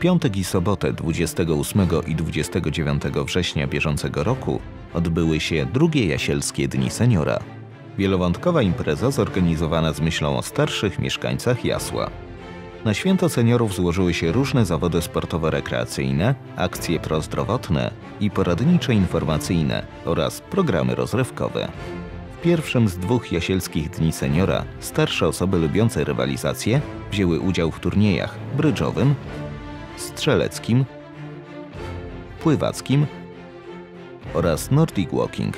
piątek i sobotę 28 i 29 września bieżącego roku odbyły się drugie Jasielskie Dni Seniora. Wielowątkowa impreza zorganizowana z myślą o starszych mieszkańcach Jasła. Na święto seniorów złożyły się różne zawody sportowo-rekreacyjne, akcje prozdrowotne i poradnicze informacyjne oraz programy rozrywkowe. W pierwszym z dwóch Jasielskich Dni Seniora starsze osoby lubiące rywalizację wzięły udział w turniejach brydżowym, strzeleckim, pływackim oraz Nordic Walking.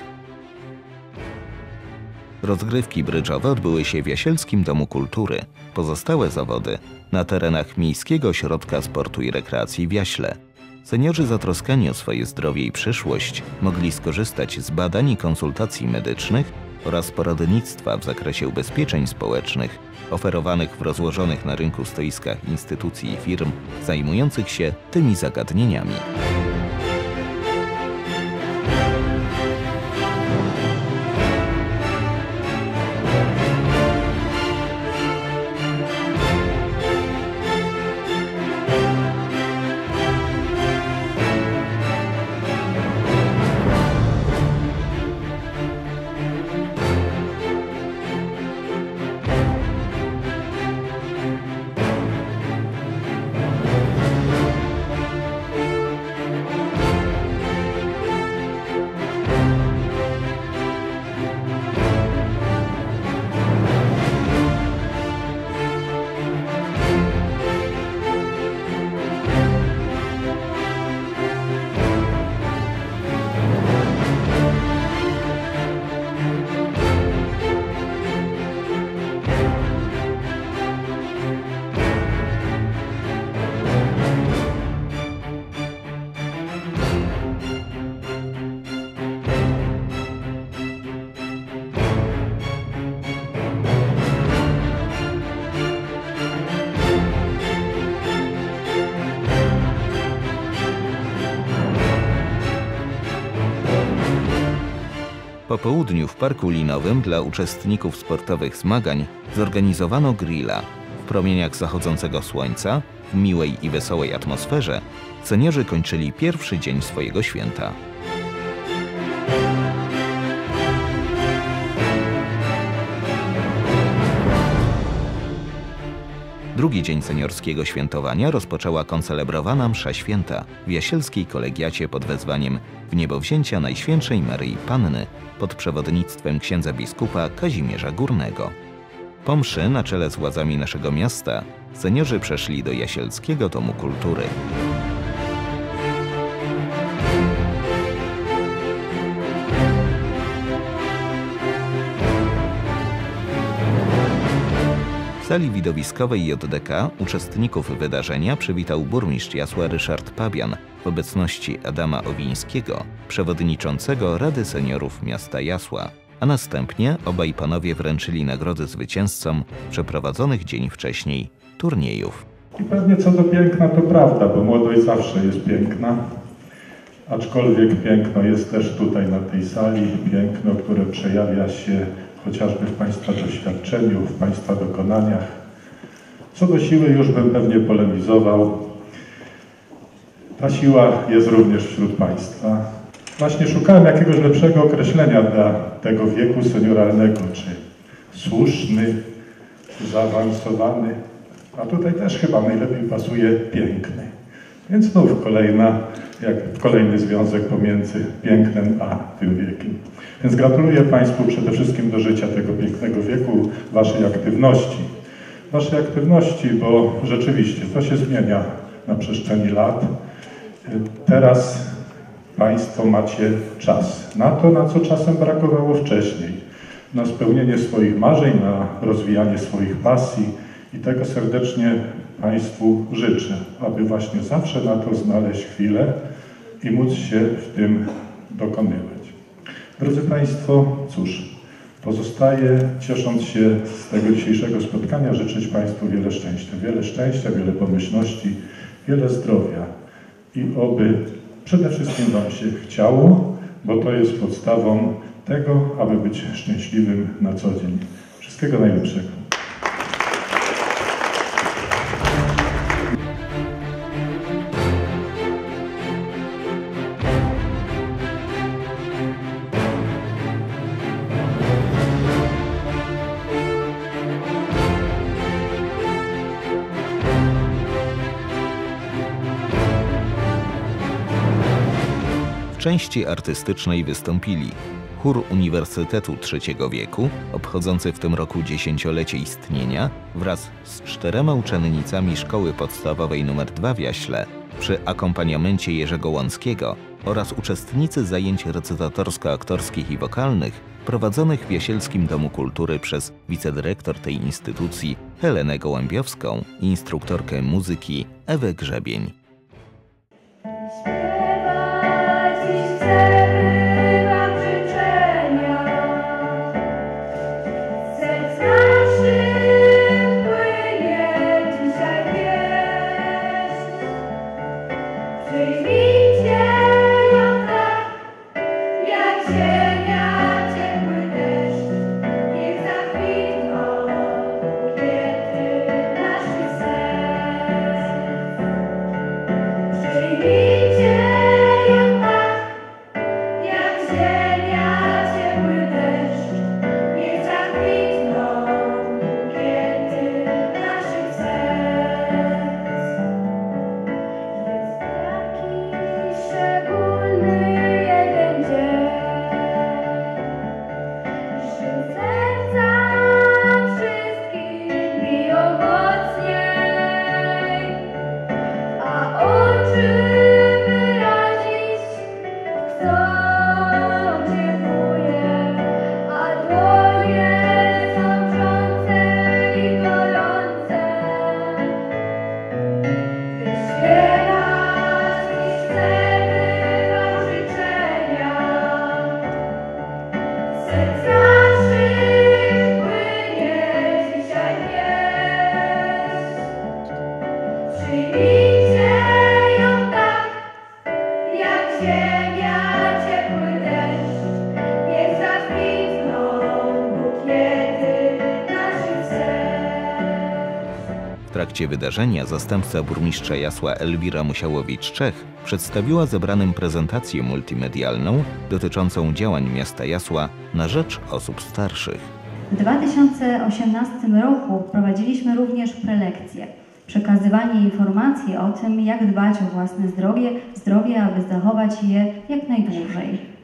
Rozgrywki brydżowe odbyły się w Jasielskim Domu Kultury. Pozostałe zawody na terenach Miejskiego Ośrodka Sportu i Rekreacji w Jaśle. Seniorzy zatroskani o swoje zdrowie i przyszłość mogli skorzystać z badań i konsultacji medycznych oraz poradnictwa w zakresie ubezpieczeń społecznych oferowanych w rozłożonych na rynku stoiskach instytucji i firm zajmujących się tymi zagadnieniami. Po południu w Parku Linowym dla uczestników sportowych zmagań zorganizowano grilla. W promieniach zachodzącego słońca, w miłej i wesołej atmosferze, seniorzy kończyli pierwszy dzień swojego święta. Drugi dzień seniorskiego świętowania rozpoczęła koncelebrowana msza święta w Jasielskiej Kolegiacie pod wezwaniem Wniebowzięcia Najświętszej Maryi Panny pod przewodnictwem księdza biskupa Kazimierza Górnego. Po mszy na czele z władzami naszego miasta seniorzy przeszli do Jasielskiego Domu Kultury. W sali widowiskowej JDK uczestników wydarzenia przywitał burmistrz Jasła Ryszard Pabian w obecności Adama Owińskiego, przewodniczącego Rady Seniorów Miasta Jasła, a następnie obaj panowie wręczyli nagrody zwycięzcom przeprowadzonych dzień wcześniej turniejów. I pewnie co do piękna to prawda, bo młodość zawsze jest piękna, aczkolwiek piękno jest też tutaj na tej sali, piękno, które przejawia się chociażby w Państwa doświadczeniu, w Państwa dokonaniach. Co do siły już bym pewnie polemizował. Ta siła jest również wśród Państwa. Właśnie szukałem jakiegoś lepszego określenia dla tego wieku senioralnego, czy słuszny, zaawansowany, a tutaj też chyba najlepiej pasuje piękny. Więc znów kolejny związek pomiędzy pięknem a tym wiekiem. Więc gratuluję Państwu przede wszystkim do życia tego pięknego wieku, Waszej aktywności, bo rzeczywiście to się zmienia na przestrzeni lat. Teraz Państwo macie czas na to, na co czasem brakowało wcześniej, na spełnienie swoich marzeń, na rozwijanie swoich pasji i tego serdecznie Państwu życzę, aby właśnie zawsze na to znaleźć chwilę i móc się w tym dokonywać. Drodzy Państwo, cóż, pozostaje, ciesząc się z tego dzisiejszego spotkania, życzyć Państwu wiele szczęścia, wiele pomyślności, wiele zdrowia i oby przede wszystkim Wam się chciało, bo to jest podstawą tego, aby być szczęśliwym na co dzień. Wszystkiego najlepszego. części artystycznej wystąpili Chór Uniwersytetu III wieku, obchodzący w tym roku 10-lecie istnienia, wraz z 4 uczennicami Szkoły Podstawowej nr 2 w Jaśle, przy akompaniamencie Jerzego Łąckiego, oraz uczestnicy zajęć recytatorsko-aktorskich i wokalnych prowadzonych w Jasielskim Domu Kultury przez wicedyrektor tej instytucji Helenę Gołębiowską i instruktorkę muzyki Ewę Grzebień. W trakcie wydarzenia zastępca burmistrza Jasła Elwira Musiałowicz-Czech przedstawiła zebranym prezentację multimedialną dotyczącą działań miasta Jasła na rzecz osób starszych. W 2018 roku prowadziliśmy również prelekcje, przekazywanie informacji o tym, jak dbać o własne zdrowie, aby zachować je jak najdłużej.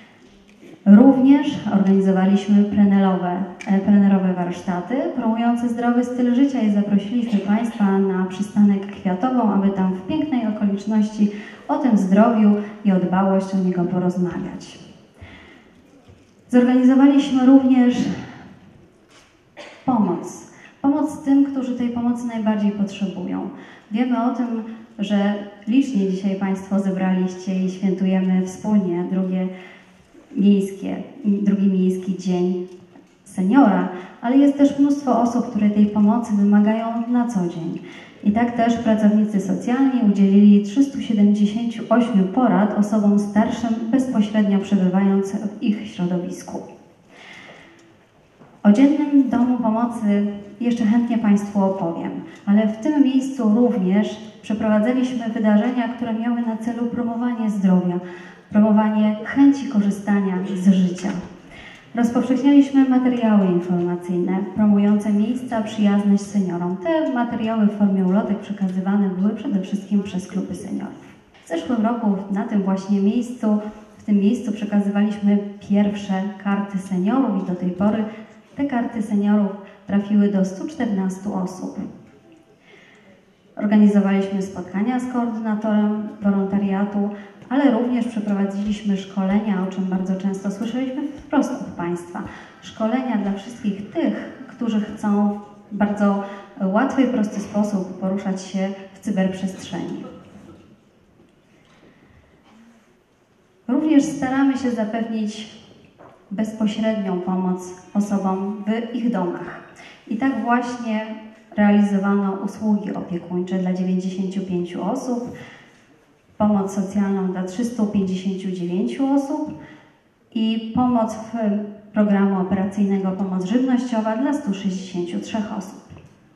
Również organizowaliśmy plenerowe warsztaty promujące zdrowy styl życia i zaprosiliśmy Państwa na przystanek Kwiatową, aby tam w pięknej okoliczności o tym zdrowiu i o dbałość o niego porozmawiać. Zorganizowaliśmy również pomoc tym, którzy tej pomocy najbardziej potrzebują. Wiemy o tym, że licznie dzisiaj Państwo zebraliście i świętujemy wspólnie drugi miejski dzień seniora, ale jest też mnóstwo osób, które tej pomocy wymagają na co dzień. I tak też pracownicy socjalni udzielili 378 porad osobom starszym, bezpośrednio przebywając w ich środowisku. O Dziennym Domu Pomocy jeszcze chętnie Państwu opowiem, ale w tym miejscu również przeprowadzaliśmy wydarzenia, które miały na celu promowanie zdrowia, promowanie chęci korzystania z życia. Rozpowszechnialiśmy materiały informacyjne promujące miejsca przyjazne seniorom. Te materiały w formie ulotek przekazywane były przede wszystkim przez kluby seniorów. W zeszłym roku w tym miejscu przekazywaliśmy pierwsze karty seniorów i do tej pory te karty seniorów trafiły do 114 osób. Organizowaliśmy spotkania z koordynatorem wolontariatu, ale również przeprowadziliśmy szkolenia, o czym bardzo często słyszeliśmy wprost od Państwa. Szkolenia dla wszystkich tych, którzy chcą w bardzo łatwy i prosty sposób poruszać się w cyberprzestrzeni. Również staramy się zapewnić bezpośrednią pomoc osobom w ich domach. I tak właśnie realizowano usługi opiekuńcze dla 95 osób, pomoc socjalną dla 359 osób i pomoc w programu operacyjnego Pomoc Żywnościowa dla 163 osób.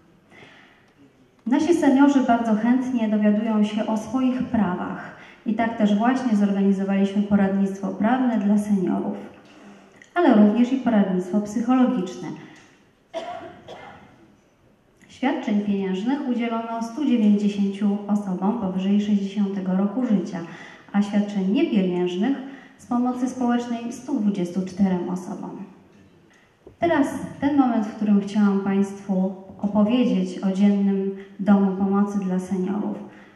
Nasi seniorzy bardzo chętnie dowiadują się o swoich prawach i tak też właśnie zorganizowaliśmy poradnictwo prawne dla seniorów, ale również i poradnictwo psychologiczne. Świadczeń pieniężnych udzielono 190 osobom powyżej 60 roku życia, a świadczeń niepieniężnych z pomocy społecznej 124 osobom. Teraz ten moment, w którym chciałam Państwu opowiedzieć o Dziennym Domu Pomocy dla Seniorów.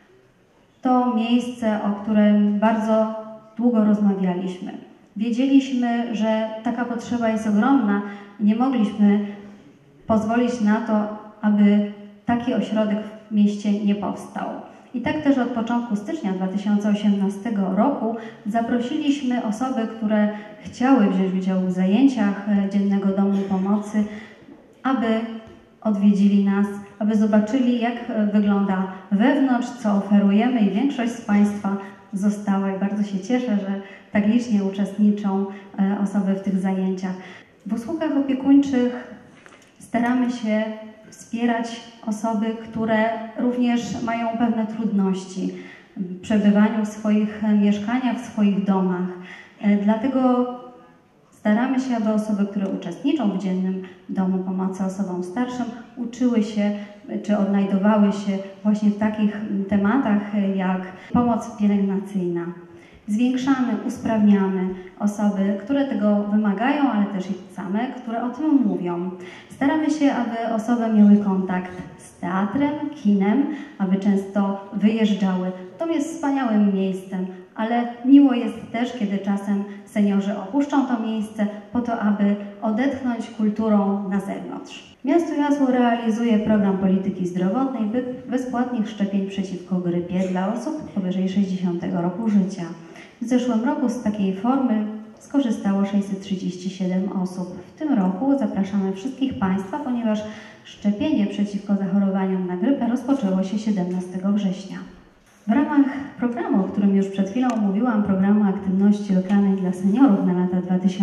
To miejsce, o którym bardzo długo rozmawialiśmy. Wiedzieliśmy, że taka potrzeba jest ogromna i nie mogliśmy pozwolić na to, aby taki ośrodek w mieście nie powstał. I tak też od początku stycznia 2018 roku zaprosiliśmy osoby, które chciały wziąć udział w zajęciach Dziennego Domu Pomocy, aby odwiedzili nas, aby zobaczyli, jak wygląda wewnątrz, co oferujemy, i większość z Państwa została i bardzo się cieszę, że tak licznie uczestniczą osoby w tych zajęciach. W usługach opiekuńczych staramy się wspierać osoby, które również mają pewne trudności w przebywaniu w swoich mieszkaniach, w swoich domach. Dlatego staramy się, aby osoby, które uczestniczą w Dziennym Domu Pomocy Osobom Starszym, uczyły się czy odnajdowały się właśnie w takich tematach jak pomoc pielęgnacyjna. Zwiększamy, usprawniamy osoby, które tego wymagają, ale też i same, które o tym mówią. Staramy się, aby osoby miały kontakt z teatrem, kinem, aby często wyjeżdżały. Dom jest wspaniałym miejscem, ale miło jest też, kiedy czasem seniorzy opuszczą to miejsce po to, aby odetchnąć kulturą na zewnątrz. Miasto Jasło realizuje program polityki zdrowotnej bezpłatnych szczepień przeciwko grypie dla osób powyżej 60 roku życia. W zeszłym roku z takiej formy skorzystało 637 osób. W tym roku zapraszamy wszystkich Państwa, ponieważ szczepienie przeciwko zachorowaniom na grypę rozpoczęło się 17 września. W ramach programu, o którym już przed chwilą mówiłam, programu aktywności lokalnej dla seniorów na lata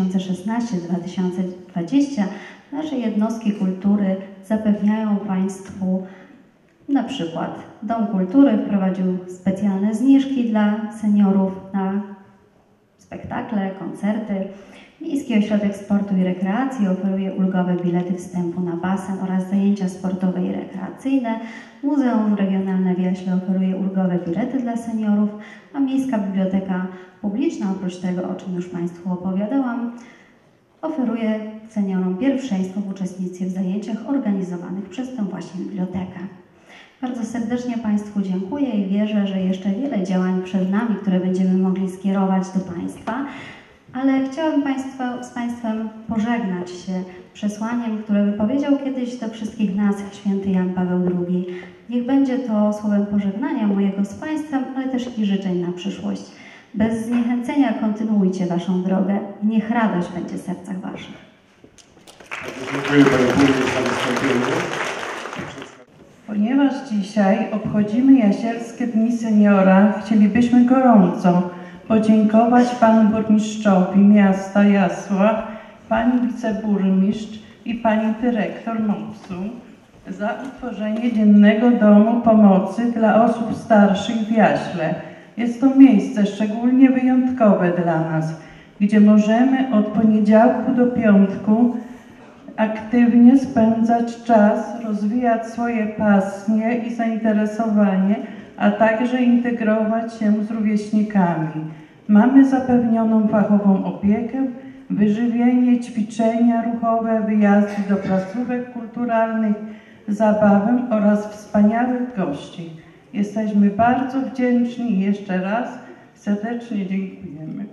2016-2020, nasze jednostki kultury zapewniają Państwu na przykład Dom Kultury wprowadził specjalne zniżki dla seniorów na spektakle, koncerty. Miejski Ośrodek Sportu i Rekreacji oferuje ulgowe bilety wstępu na basen oraz zajęcia sportowe i rekreacyjne. Muzeum Regionalne w Jaśle oferuje ulgowe bilety dla seniorów, a Miejska Biblioteka Publiczna, oprócz tego, o czym już Państwu opowiadałam, oferuje seniorom pierwszeństwo w uczestnictwie w zajęciach organizowanych przez tę właśnie bibliotekę. Bardzo serdecznie Państwu dziękuję i wierzę, że jeszcze wiele działań przed nami, które będziemy mogli skierować do Państwa, ale chciałabym z Państwem pożegnać się przesłaniem, które wypowiedział kiedyś do wszystkich nas święty Jan Paweł II. Niech będzie to słowem pożegnania mojego z Państwem, ale też i życzeń na przyszłość. Bez zniechęcenia kontynuujcie Waszą drogę i niech radość będzie w sercach Waszych. Dziękuję Panu Burmistrzowi za wystąpienie. Ponieważ dzisiaj obchodzimy Jasielskie Dni Seniora, chcielibyśmy gorąco podziękować Panu Burmistrzowi Miasta Jasła, Pani Wiceburmistrz i Pani Dyrektor MOPS-u za utworzenie Dziennego Domu Pomocy dla osób starszych w Jaśle. Jest to miejsce szczególnie wyjątkowe dla nas, gdzie możemy od poniedziałku do piątku aktywnie spędzać czas, rozwijać swoje pasje i zainteresowanie, a także integrować się z rówieśnikami. Mamy zapewnioną fachową opiekę, wyżywienie, ćwiczenia ruchowe, wyjazdy do placówek kulturalnych, zabawę oraz wspaniałych gości. Jesteśmy bardzo wdzięczni i jeszcze raz serdecznie dziękujemy.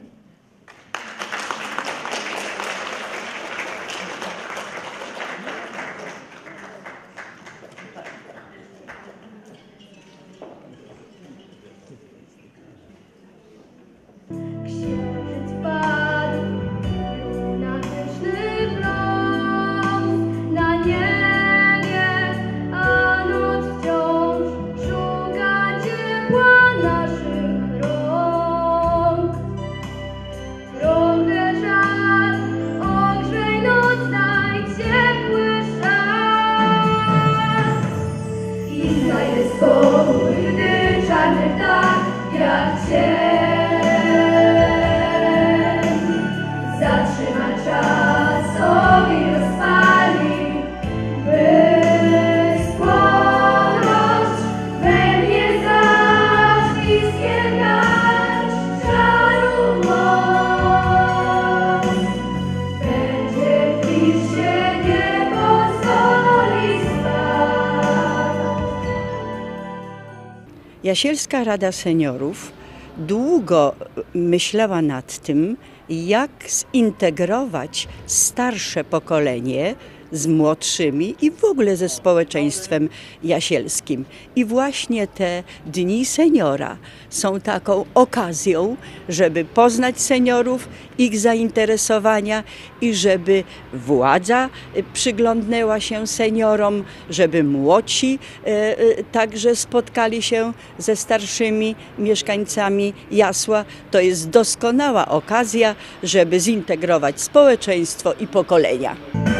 Jasielska Rada Seniorów długo myślała nad tym, jak zintegrować starsze pokolenie z młodszymi i w ogóle ze społeczeństwem jasielskim. I właśnie te Dni Seniora są taką okazją, żeby poznać seniorów, ich zainteresowania i żeby władza przyglądnęła się seniorom, żeby młodsi także spotkali się ze starszymi mieszkańcami Jasła. To jest doskonała okazja, żeby zintegrować społeczeństwo i pokolenia.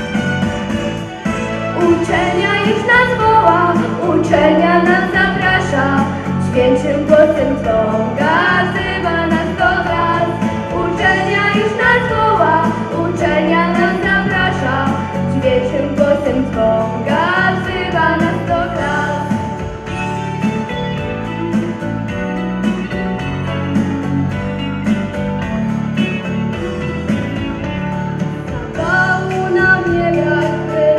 Uczelnia już nas woła, uczelnia nas zaprasza, dźwięcznym głosem trąga, wzywa nas do raz. Uczelnia już nas woła, uczelnia nas zaprasza, dźwięcznym głosem trąga, wzywa nas do raz. Zapału nam nie brak,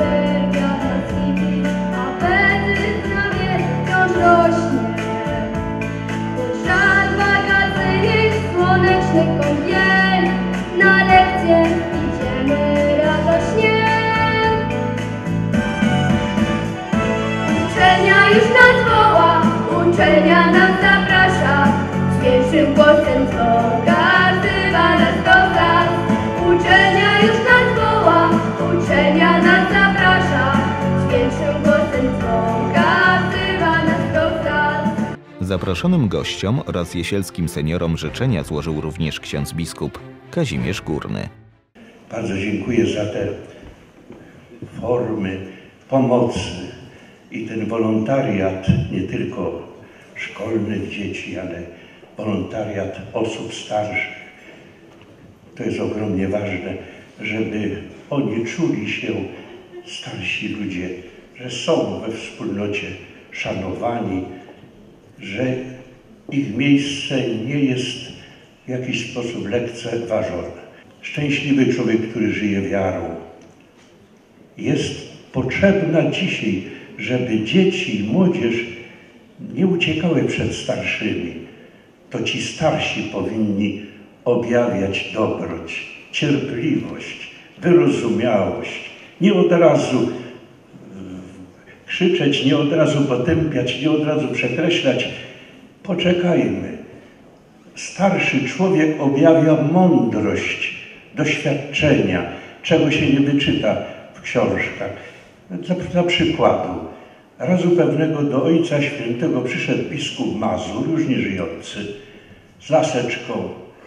rośnie. Żal magazynie słonecznych kąpieli, na lekcje idziemy radośnie. Uczelnia już nas woła, uczelnia nas zaprasza, dźwięcznym głosem trąga, wzywa nas do raz. Uczelnia już nas woła, uczelnia nas zaprasza, dźwięcznym głosem trąga. Zaproszonym gościom oraz jasielskim seniorom życzenia złożył również ksiądz biskup Kazimierz Górny. Bardzo dziękuję za te formy pomocy i ten wolontariat, nie tylko szkolnych dzieci, ale wolontariat osób starszych. To jest ogromnie ważne, żeby oni czuli się, starsi ludzie, że są we wspólnocie szanowani, że ich miejsce nie jest w jakiś sposób lekceważone. Szczęśliwy człowiek, który żyje wiarą. Jest potrzebna dzisiaj, żeby dzieci i młodzież nie uciekały przed starszymi. To ci starsi powinni objawiać dobroć, cierpliwość, wyrozumiałość. Nie od razu krzyczeć, nie od razu potępiać, nie od razu przekreślać. Poczekajmy. Starszy człowiek objawia mądrość, doświadczenia, czego się nie wyczyta w książkach. Dla przykładu, razu pewnego do Ojca Świętego przyszedł biskup Mazur, już nie żyjący, z laseczką,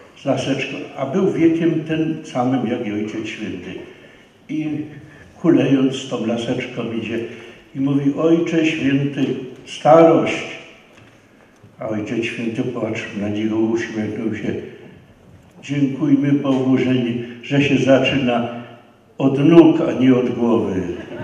a był wiekiem tym samym jak i Ojciec Święty. I kulejąc tą laseczką idzie i mówi: Ojcze Święty, starość. A Ojciec Święty patrzył na niego, uśmiechnął się. Dziękujmy Bogu, że się zaczyna od nóg, a nie od głowy.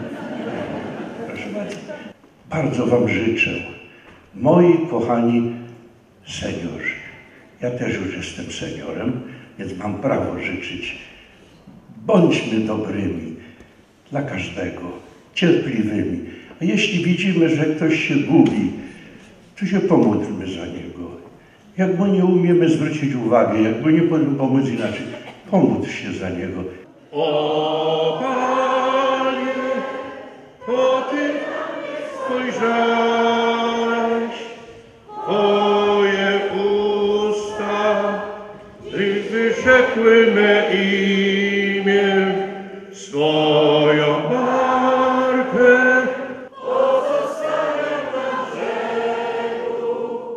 Proszę bardzo. Bardzo wam życzę, moi kochani seniorzy. Ja też już jestem seniorem, więc mam prawo życzyć. Bądźmy dobrymi dla każdego, cierpliwymi. A jeśli widzimy, że ktoś się gubi, to się pomódlmy za niego. Jak mu nie umiemy zwrócić uwagi, jak mu nie pomóc inaczej, pomódl się za niego. O Panie, po Ty spojrzałeś, Twoje usta i wyrzekły me imię, swoją markę. Pozostanę na brzegu,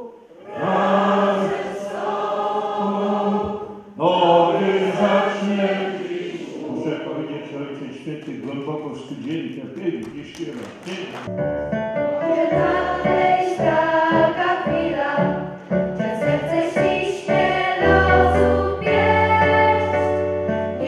razem z Tobą, nowy zacznie. Muszę powiedzieć, że Ojciec Święty głęboko studzieli te pieśni, nie śpiewa. Nadejść taka chwila, że serce ściśnie losu pieść.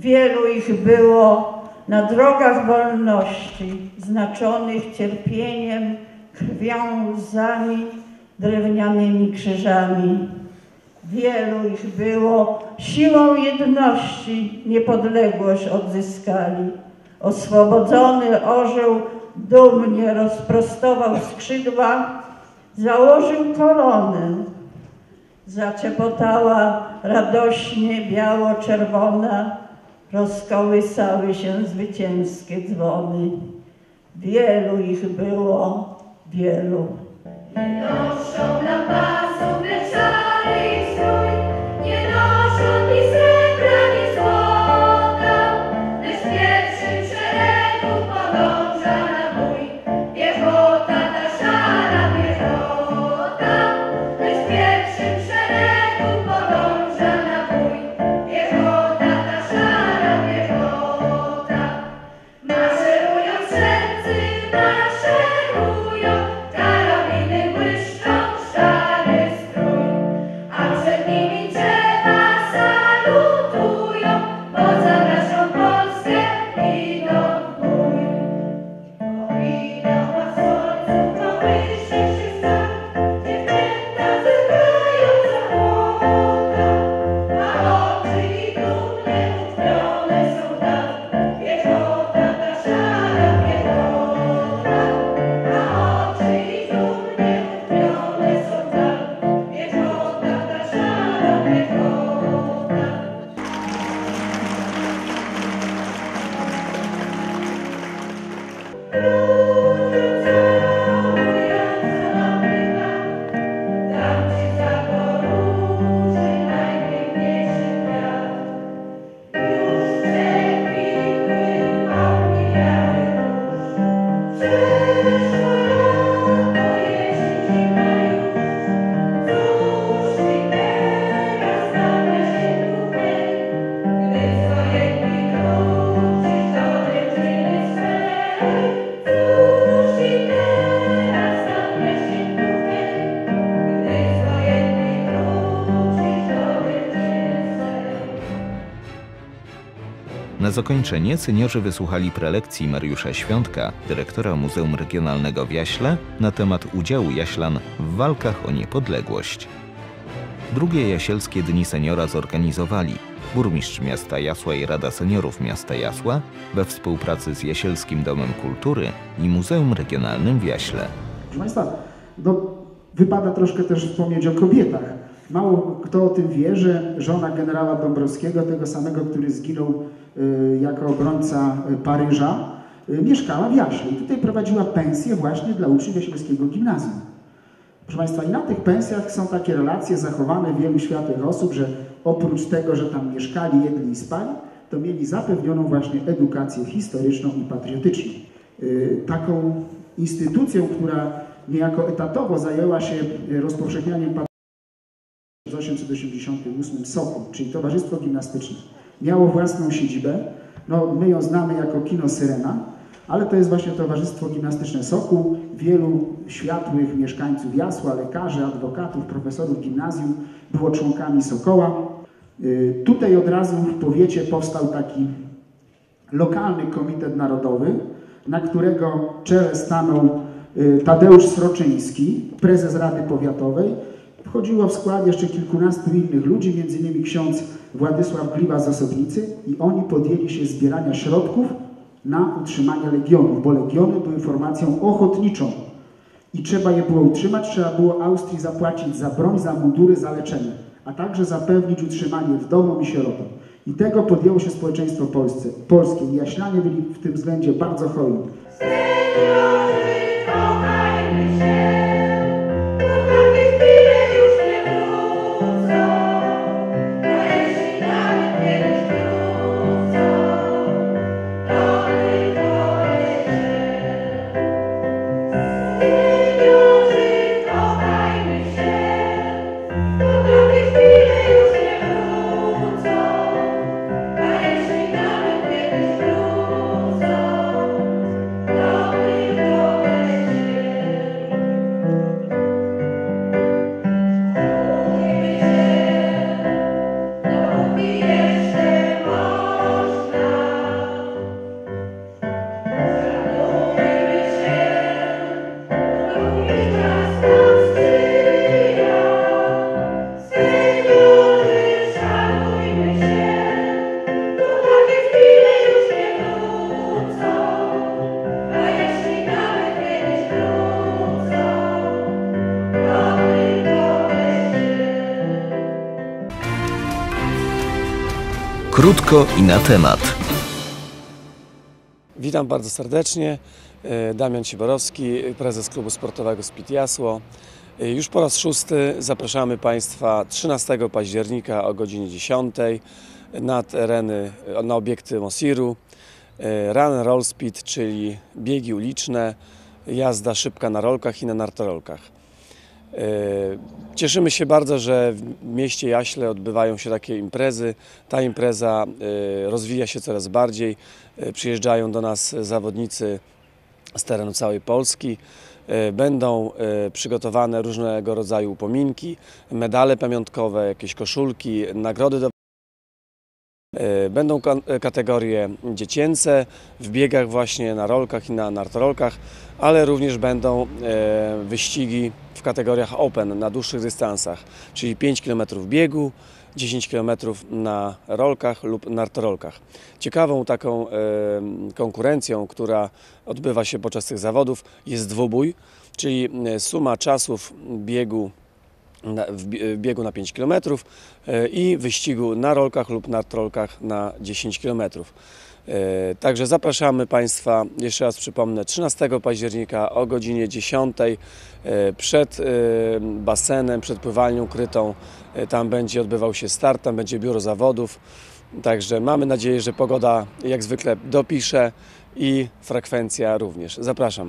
Wielu ich było na drogach wolności, znaczonych cierpieniem, krwią, łzami, drewnianymi krzyżami. Wielu ich było, siłą jedności niepodległość odzyskali. Oswobodzony orzeł dumnie rozprostował skrzydła, założył koronę. Zaczepotała radośnie biało-czerwona, rozkołysały się zwycięskie dzwony. Wielu ich było, wielu. Nie noszą lampasów, lecz szary ich strój, nie noszą ni srebra, ni złota, lecz w pierwszym szeregu podąża na bój piechota, ta szara piechota, lecz w pierwszym szeregu podąża na bój piechota, ta szara piechota. Maszerują strzelcy, maszerują, karabiny błyszczą, szary strój, a przed nimi drzewa salutują, bo za naszą Polskę idą w bój. Idą na słońcu, kołysze się stan, dziewczęta zebrają za młoda, a oczy ich dumnie utkwione są tam. Piechota, ta szara piechota, a oczy ich dumnie utkwione są tam. Piechota, ta szara piechota. Ludzie całując zapycha, dam ci za poróży najpiękniejszy kwiat. Już przekwitły pomijały róż, przeszło lato, jesień, zima już. Cóż mi teraz znaleźć tu chęć, gdy swoje dni wrócisz do rodziny swej? Cóż mi teraz znaleźć tu chęć, gdy swoje dni wrócisz do rodziny swej? Na zakończenie seniorzy wysłuchali prelekcji Mariusza Świątka, dyrektora Muzeum Regionalnego w Jaśle, na temat udziału Jaślan w walkach o niepodległość. Drugie Jasielskie Dni Seniora zorganizowali burmistrz miasta Jasła i Rada Seniorów miasta Jasła we współpracy z Jasielskim Domem Kultury i Muzeum Regionalnym w Jaśle. Proszę Państwa, wypada troszkę też wspomnieć o kobietach. Mało kto o tym wie, że żona generała Dąbrowskiego, tego samego, który zginął jako obrońca Paryża, mieszkała w Jaśle i tutaj prowadziła pensję właśnie dla uczniów Jasielskiego Gimnazjum. Proszę Państwa, i na tych pensjach są takie relacje zachowane wielu światłych osób, że oprócz tego, że tam mieszkali, jedli i spali, to mieli zapewnioną właśnie edukację historyczną i patriotyczną. Taką instytucją, która niejako etatowo zajęła się rozpowszechnianiem w 1888 Sokół, czyli Towarzystwo Gimnastyczne. Miało własną siedzibę, my ją znamy jako Kino Syrena, ale to jest właśnie Towarzystwo Gimnastyczne Sokół. Wielu światłych mieszkańców Jasła, lekarzy, adwokatów, profesorów gimnazjum było członkami Sokoła. Tutaj od razu w powiecie powstał taki lokalny komitet narodowy, na którego czele stanął Tadeusz Sroczyński, prezes Rady Powiatowej. Wchodziło w skład jeszcze kilkunastu innych ludzi, między innymi ksiądz Władysław Gliwa z Osobnicy, i oni podjęli się zbierania środków na utrzymanie legionów, bo legiony były formacją ochotniczą i trzeba je było utrzymać, trzeba było Austrii zapłacić za broń, za mundury, za leczenie, a także zapewnić utrzymanie wdowom i sierotom. I tego podjęło się społeczeństwo polskie i Jaślanie byli w tym względzie bardzo hojni. Krótko i na temat. Witam bardzo serdecznie. Damian Ciborowski, prezes klubu sportowego Speed Jasło. Już po raz 6. zapraszamy Państwa 13 października o godzinie 10 na obiekty Mosiru. Run and Roll Speed, czyli biegi uliczne, jazda szybka na rolkach i na nartorolkach. Cieszymy się bardzo, że w mieście Jaśle odbywają się takie imprezy. Ta impreza rozwija się coraz bardziej. Przyjeżdżają do nas zawodnicy z terenu całej Polski. Będą przygotowane różnego rodzaju upominki, medale pamiątkowe, jakieś koszulki, nagrody do... Będą kategorie dziecięce w biegach właśnie na rolkach i na nartorolkach, ale również będą wyścigi w kategoriach open na dłuższych dystansach, czyli 5 km biegu, 10 km na rolkach lub nartorolkach. Ciekawą taką konkurencją, która odbywa się podczas tych zawodów, jest dwubój, czyli suma czasów biegu na 5 km i wyścigu na rolkach lub nartorolkach na 10 km. Także zapraszamy Państwa, jeszcze raz przypomnę, 13 października o godzinie 10 przed basenem, przed pływalnią krytą. Tam będzie odbywał się start, tam będzie biuro zawodów. Także mamy nadzieję, że pogoda jak zwykle dopisze i frekwencja również. Zapraszam.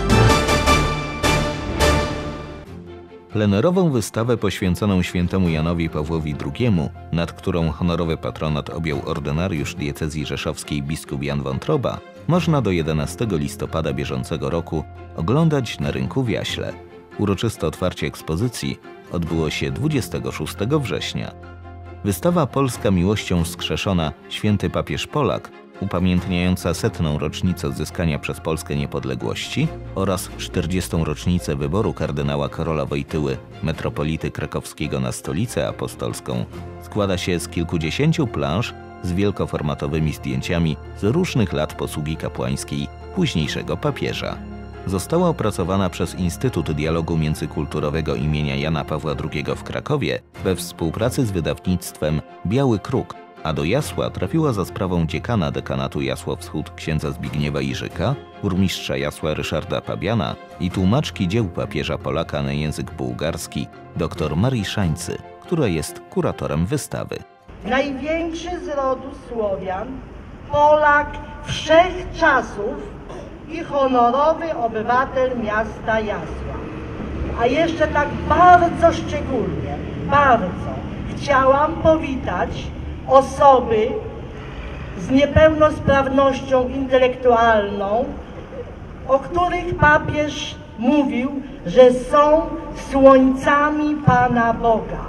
Plenerową wystawę poświęconą świętemu Janowi Pawłowi II, nad którą honorowy patronat objął ordynariusz diecezji rzeszowskiej biskup Jan Wątroba, można do 11 listopada bieżącego roku oglądać na rynku w Jaśle. Uroczyste otwarcie ekspozycji odbyło się 26 września. Wystawa Polska miłością wskrzeszona Święty Papież Polak, upamiętniająca 100. rocznicę odzyskania przez Polskę niepodległości oraz 40. rocznicę wyboru kardynała Karola Wojtyły, metropolity krakowskiego, na stolicę apostolską, składa się z kilkudziesięciu plansz z wielkoformatowymi zdjęciami z różnych lat posługi kapłańskiej późniejszego papieża. Została opracowana przez Instytut Dialogu Międzykulturowego imienia Jana Pawła II w Krakowie we współpracy z wydawnictwem Biały Kruk, a do Jasła trafiła za sprawą dziekana dekanatu Jasło-Wschód księdza Zbigniewa Iżyka, burmistrza Jasła Ryszarda Pabiana i tłumaczki dzieł papieża Polaka na język bułgarski dr Marii Szańcy, która jest kuratorem wystawy. Największy z rodu Słowian, Polak wszechczasów i honorowy obywatel miasta Jasła. A jeszcze tak bardzo szczególnie, chciałam powitać osoby z niepełnosprawnością intelektualną, o których papież mówił, że są słońcami Pana Boga.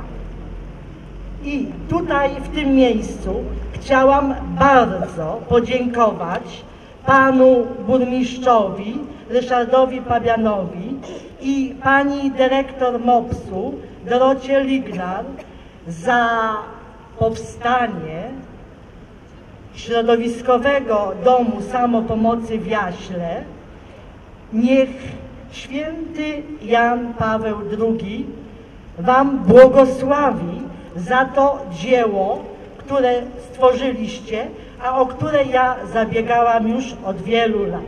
I tutaj w tym miejscu chciałam bardzo podziękować panu burmistrzowi Ryszardowi Pabianowi i pani dyrektor MOPS-u Dorocie Lignar za powstanie środowiskowego domu samopomocy w Jaśle. Niech święty Jan Paweł II wam błogosławi za to dzieło, które stworzyliście, a o które ja zabiegałam już od wielu lat.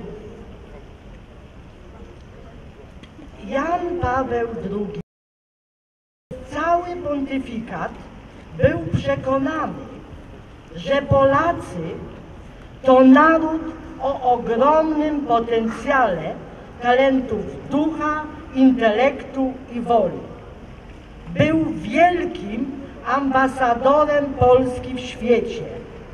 Jan Paweł II, cały pontyfikat, był przekonany, że Polacy to naród o ogromnym potencjale talentów ducha, intelektu i woli. Był wielkim ambasadorem Polski w świecie.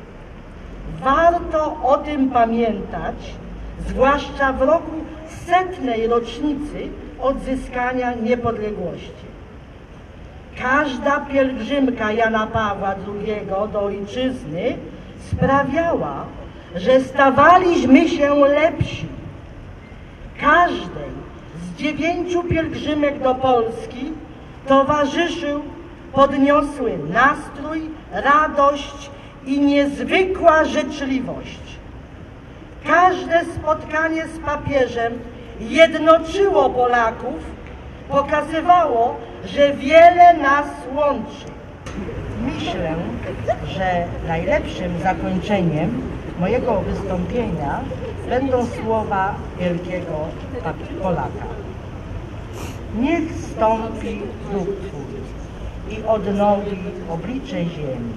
Warto o tym pamiętać, zwłaszcza w roku 100. rocznicy odzyskania niepodległości. Każda pielgrzymka Jana Pawła II do ojczyzny sprawiała, że stawaliśmy się lepsi. Każdej z 9 pielgrzymek do Polski towarzyszył podniosły nastrój, radość i niezwykła życzliwość. Każde spotkanie z papieżem jednoczyło Polaków, pokazywało, że wiele nas łączy. Mi myślę, że najlepszym zakończeniem mojego wystąpienia będą słowa wielkiego Polaka. Niech stąpi duch Twój i odnowi oblicze ziemi,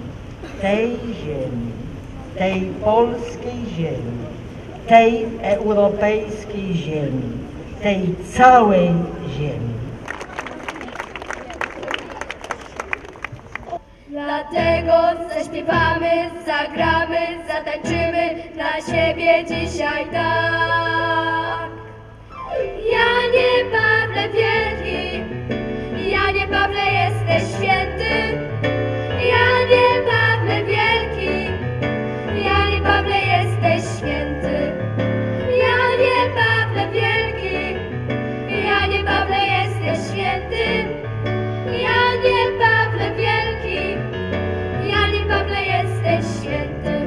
tej polskiej ziemi, tej europejskiej ziemi, tej całej ziemi. Dlatego zaśpiewamy, zagramy, zatańczymy dla siebie dzisiaj tak. Janie Pawle Wielki, Janie Pawle jesteś święty. Janie Pawle Wielki, Janie Pawle jesteś święty. Janie Pawle Wielki, Janie Pawle jesteś święty. Janie Pawle Wielki, Janie Pawle jesteś święty.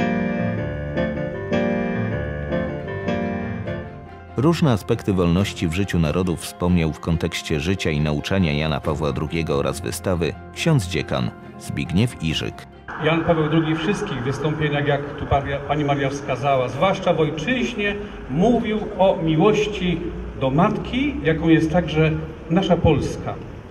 Różne aspekty wolności w życiu narodów wspomniał w kontekście życia i nauczania Jana Pawła II oraz wystawy ksiądz dziekan Zbigniew Iżyk. Jan Paweł II w wszystkich wystąpieniach, jak tu pani Maria wskazała, zwłaszcza w ojczyźnie, mówił o miłości do matki, jaką jest także nasza Polska.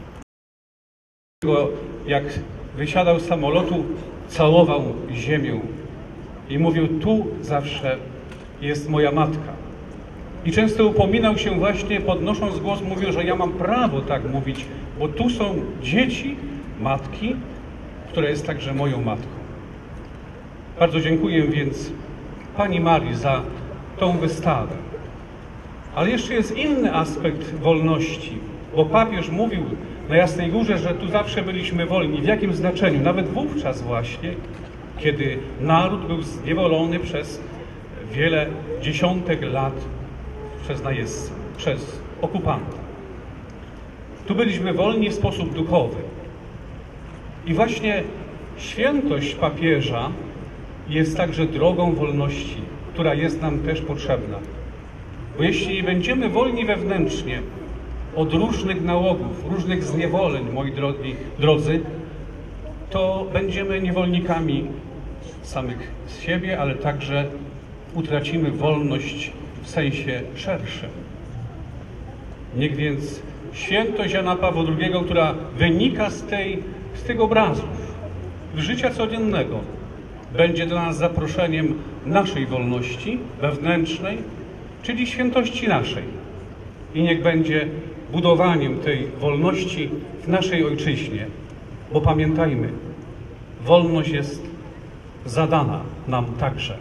Jak wysiadał z samolotu, całował ziemię i mówił: tu zawsze jest moja matka. I często upominał się właśnie, podnosząc głos, mówił, że ja mam prawo tak mówić, bo tu są dzieci matki, która jest także moją matką. Bardzo dziękuję więc pani Marii za tą wystawę. Ale jeszcze jest inny aspekt wolności, bo papież mówił na Jasnej Górze, że tu zawsze byliśmy wolni. W jakim znaczeniu? Nawet wówczas właśnie, kiedy naród był zniewolony przez wiele dziesiątek lat przez najeźdźcę, przez okupanta. Tu byliśmy wolni w sposób duchowy. I właśnie świętość papieża jest także drogą wolności, która jest nam też potrzebna. Bo jeśli będziemy wolni wewnętrznie od różnych nałogów, różnych zniewoleń, moi drodzy, to będziemy niewolnikami samych z siebie, ale także utracimy wolność w sensie szerszym. Niech więc świętość Jana Pawła II, która wynika z tych obrazów życia codziennego, będzie dla nas zaproszeniem naszej wolności wewnętrznej, czyli świętości naszej. I niech będzie budowaniem tej wolności w naszej ojczyźnie. Bo pamiętajmy, wolność jest zadana nam także.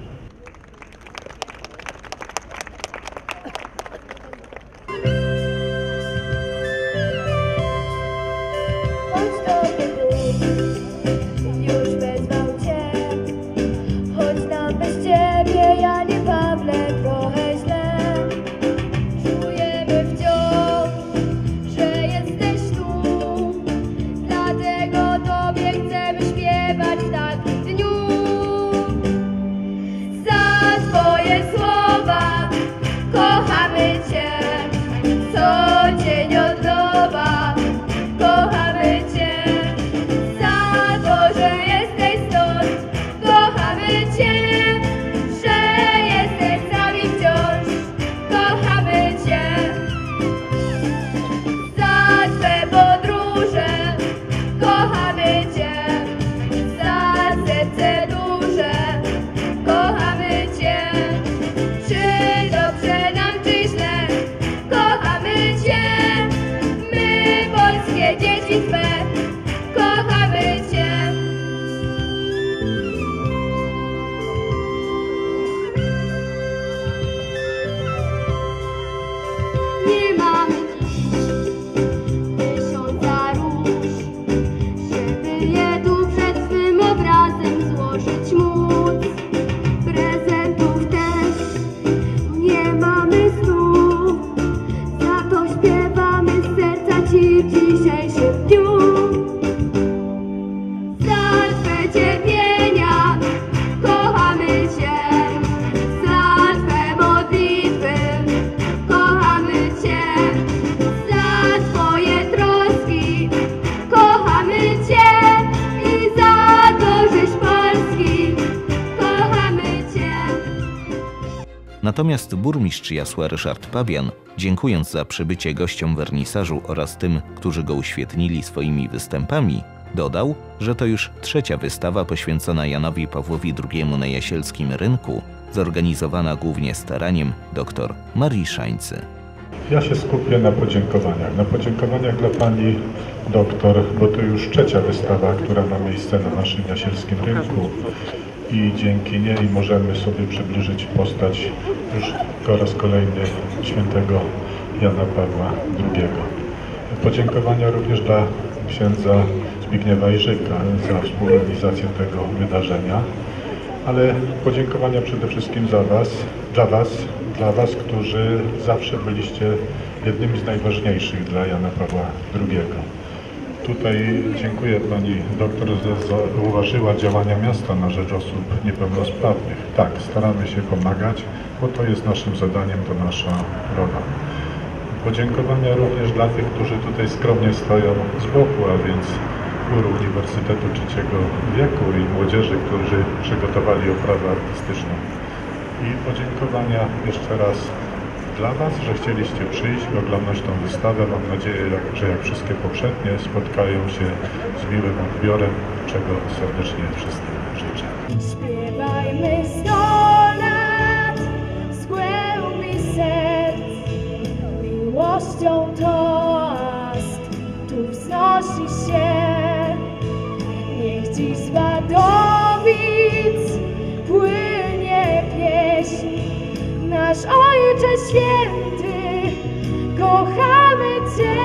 Natomiast burmistrz Jasła Ryszard Pabian, dziękując za przybycie gościom wernisażu oraz tym, którzy go uświetnili swoimi występami, dodał, że to już trzecia wystawa poświęcona Janowi Pawłowi II na Jasielskim Rynku, zorganizowana głównie staraniem dr Marii Szańcy. Ja się skupię na podziękowaniach dla pani doktor, bo to już trzecia wystawa, która ma miejsce na naszym Jasielskim Rynku i dzięki niej możemy sobie przybliżyć postać już po raz kolejny świętego Jana Pawła II. Podziękowania również dla księdza Zbigniewa Iżyka za współorganizację tego wydarzenia, ale podziękowania przede wszystkim dla Was, którzy zawsze byliście jednymi z najważniejszych dla Jana Pawła II. Tutaj dziękuję pani doktor, że zauważyła działania miasta na rzecz osób niepełnosprawnych. Tak, staramy się pomagać, bo to jest naszym zadaniem, to nasza rola. Podziękowania również dla tych, którzy tutaj skromnie stoją z boku, a więc chór Uniwersytetu Trzeciego Wieku i młodzieży, którzy przygotowali oprawę artystyczną. I podziękowania jeszcze raz dla Was, że chcieliście przyjść i oglądać tą wystawę. Mam nadzieję, że jak wszystkie poprzednie spotkają się z miłym odbiorem, czego serdecznie wszystkim życzę. Śpiewajmy 100 lat z głębi serc, miłością toast tu wznosi się. Niech dziś z Wadowic płynie pieśń. Nasz Ojcze Święty, kochamy Cię.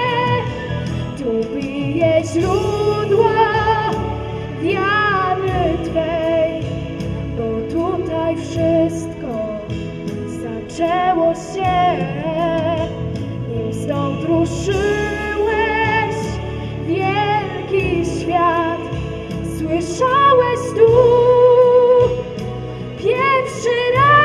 Tu bije źródła wiary Twej, bo tutaj wszystko zaczęło się. Nim stąd ruszyłeś, wielki świat słyszałeś tu pierwszy raz.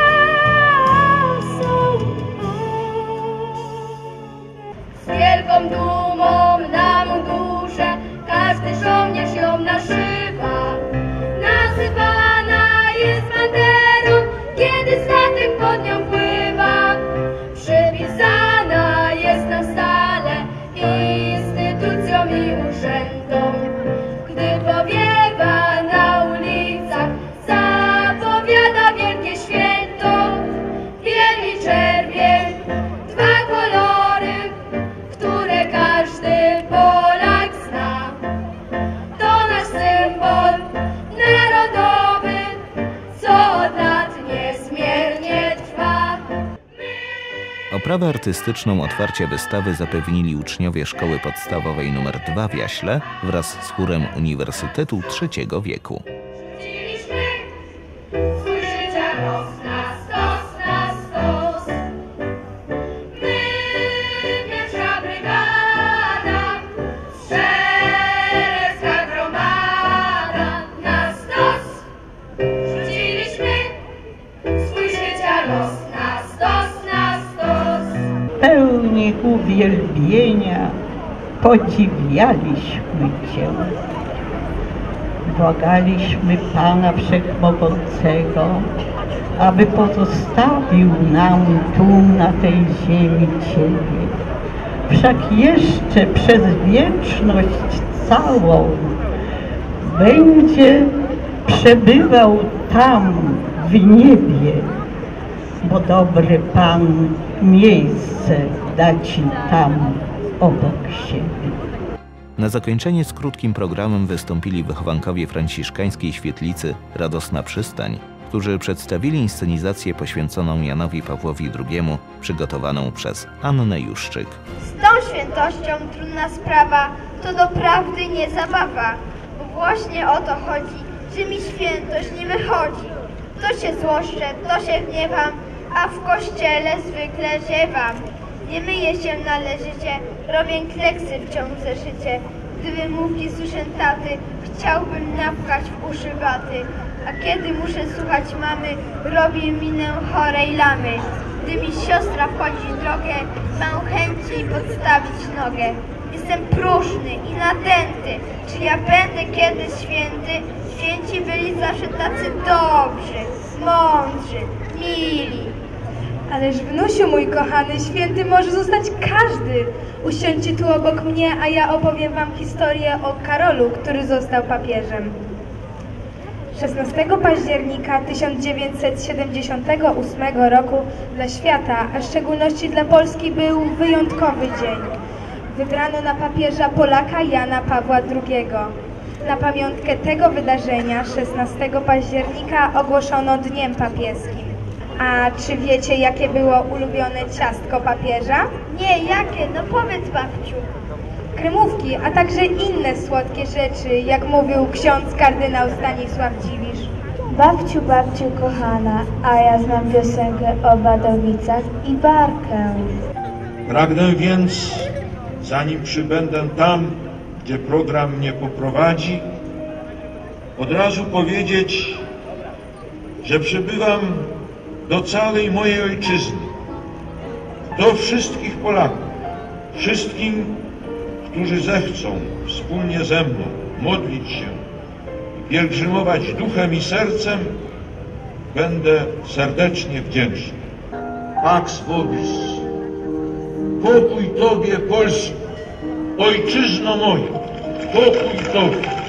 Z wielką dumą na mundurze każdy żołnierz ją naszywa. Nazywana jest banderą, kiedy statek pod nią pływa. Przypisana jest na stale instytucjom i urzędom. Gdy powiewa na ulicach, zapowiada wielkie święto. Bieli czerwień, dwa kolory, które każdy Polak zna. To nasz symbol narodowy, co od lat niezmiernie trwa. Oprawę artystyczną otwarcia wystawy zapewnili uczniowie Szkoły Podstawowej nr 2 w Jaśle wraz z chórem Uniwersytetu Trzeciego Wieku. Pełni uwielbienia podziwialiśmy Cię. Błagaliśmy Pana Wszechmogącego, aby pozostawił nam tu na tej ziemi Ciebie. Wszak jeszcze przez wieczność całą będzie przebywał tam w niebie, bo dobry Pan miejsce da Ci tam obok siebie. Na zakończenie z krótkim programem wystąpili wychowankowie franciszkańskiej świetlicy Radosna Przystań, którzy przedstawili inscenizację poświęconą Janowi Pawłowi II, przygotowaną przez Annę Juszczyk. Z tą świętością trudna sprawa, to doprawdy nie zabawa, bo właśnie o to chodzi, że mi świętość nie wychodzi. To się złoszczę, to się gniewam, a w kościele zwykle ziewam. Nie myję się należycie, robię kleksy wciąż w zeszycie. Gdy wymówki słyszę taty, chciałbym napchać w uszy waty. A kiedy muszę słuchać mamy, robię minę chorej lamy. Gdy mi siostra wchodzi w drogę, mam chęci podstawić nogę. Jestem próżny i nadęty, czy ja będę kiedyś święty? Święci byli zawsze tacy dobrzy. mądrzy, mili. Ależ wnusiu mój kochany, święty może zostać każdy. Usiądźcie tu obok mnie, a ja opowiem wam historię o Karolu, który został papieżem. 16 października 1978 roku dla świata, a w szczególności dla Polski, był wyjątkowy dzień. Wybrano na papieża Polaka Jana Pawła II. Na pamiątkę tego wydarzenia 16 października ogłoszono Dniem Papieskim. A czy wiecie, jakie było ulubione ciastko papieża? Nie, jakie? No powiedz, babciu. Kremówki, a także inne słodkie rzeczy, jak mówił ksiądz kardynał Stanisław Dziwisz. Babciu, babciu kochana, a ja znam piosenkę o Badowicach i barkę. Pragnę więc, zanim przybędę tam, gdzie program mnie poprowadzi, od razu powiedzieć, że przybywam do całej mojej ojczyzny, do wszystkich Polaków, wszystkim, którzy zechcą wspólnie ze mną modlić się i pielgrzymować duchem i sercem, będę serdecznie wdzięczny. Pax vobis, pokój Tobie, Polsko, ojczyzno moja, pokój Tobie.